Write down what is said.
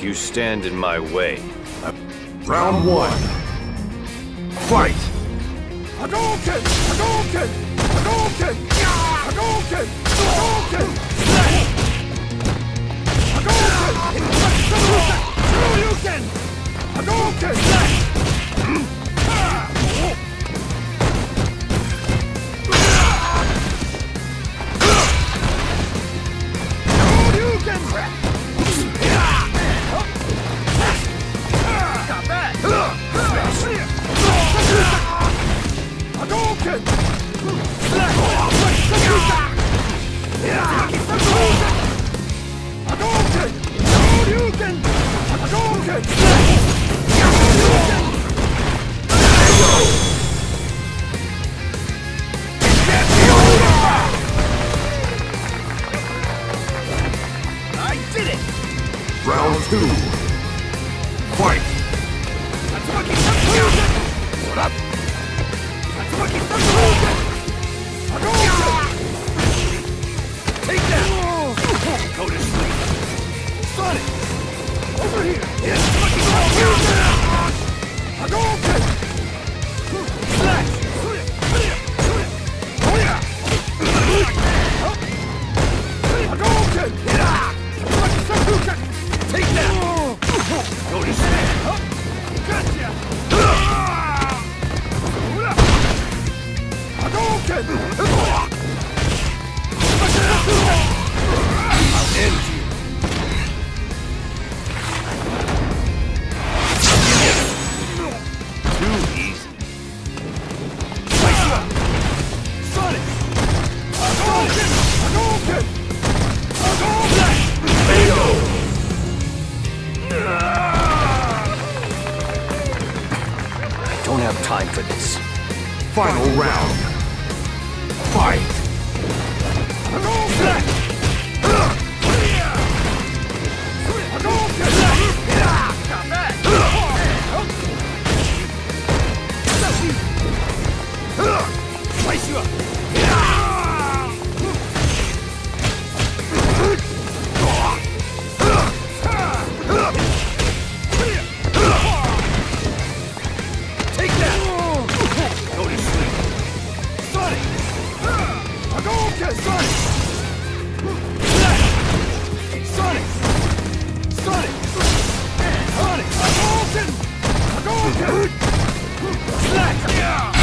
if you stand in my way. Round one. Fight! Hadouken! Hadouken! Hadouken! Hadouken! Hadouken! Hadouken! Hadouken! Round two. Fight! Take that! Go to sleep! Sonic! Over here! Hadouken! Slash! Hadouken! Take that! Go to sleep! Gotcha! Hadouken! I'll end you! Too easy. Sonic! Hadouken! Hadouken! Hadouken! KO! I don't have time for this. Final round. Fight! Hadouken! Slice you up! Take that! Go to sleep! Sonic! Hadouken! Sonic! Sonic! Sonic! Sonic! Hadouken! Hadouken! Slash!